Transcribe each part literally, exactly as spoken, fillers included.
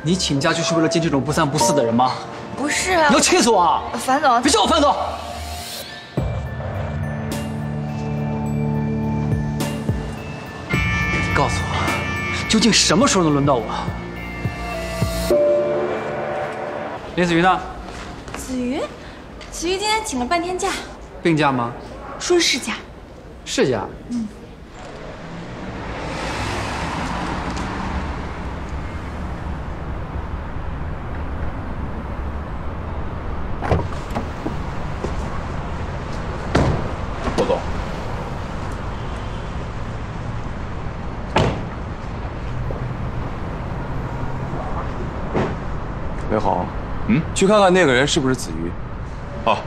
你请假就是为了见这种不三不四的人吗？ 不是啊， 你要气死我啊！ 樊总， 别叫我樊总。告诉我，究竟什么时候能轮到我？林子瑜呢？ 子瑜，子瑜今天请了半天假。 病假吗？ 说是假。 是假。 嗯。 罗总， 魏红， 嗯， 去看看那个人是不是子瑜。 好。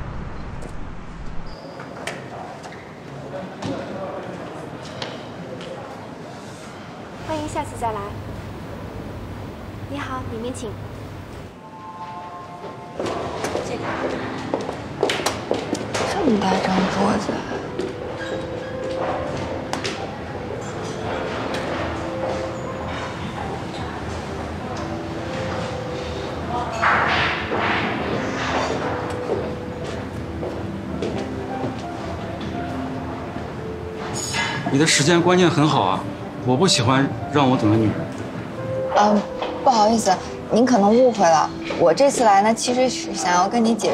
欢迎下次再来。你好，里面请。 这个。 这么大张桌子， 你的时间观念很好啊，我不喜欢让我等的女人。 嗯，不好意思，您可能误会了，我这次来呢，其实是想要跟你解。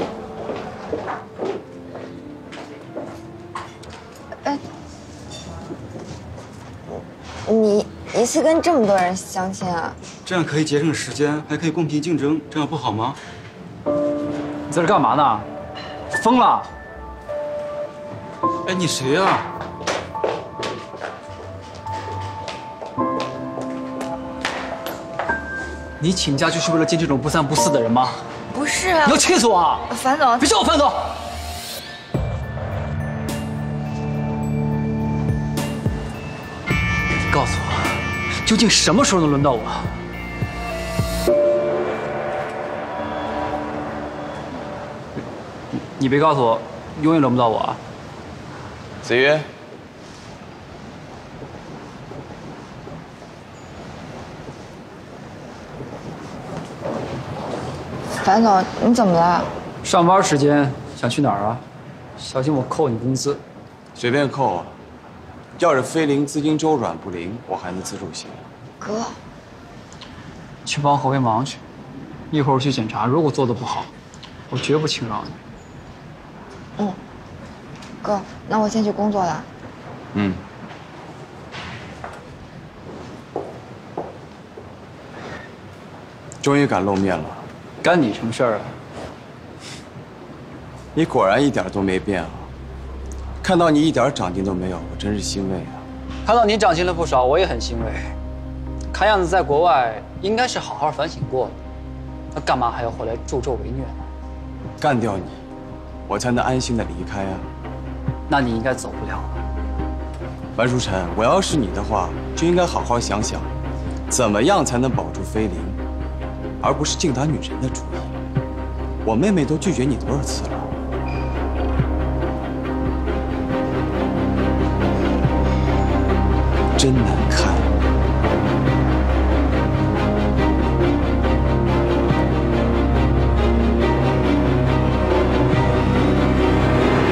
你一次跟这么多人相亲啊？ 这样可以节省时间，还可以公平竞争，这样不好吗？你在这干嘛呢？疯了！哎，你谁呀？你请假就是为了见这种不三不四的人吗？ 不是啊！ 你要气死我啊！ 樊总， 别叫我樊总！ 告诉我，究竟什么时候能轮到我？你你别告诉我，永远轮不到我啊！ 子瑜， 樊总，你怎么了？ 上班时间想去哪儿啊？小心我扣你工资。 随便扣啊。 要是菲林资金周转不灵，我还能自助行。 哥， 去帮侯卫忙去，一会儿我去检查，如果做的不好，我绝不轻饶你。 嗯，哥，那我先去工作了。 嗯。终于敢露面了， 干你什么事儿啊？ 你果然一点都没变啊！ 看到你一点长进都没有，我真是欣慰啊！ 看到你长进了不少，我也很欣慰。看样子在国外应该是好好反省过了，那干嘛还要回来助纣为虐呢？ 干掉你，我才能安心的离开啊！ 那你应该走不了了。 樊书晨，我要是你的话，就应该好好想想，怎么样才能保住菲林，而不是净打女人的主意。我妹妹都拒绝你多少次了？ 真难看。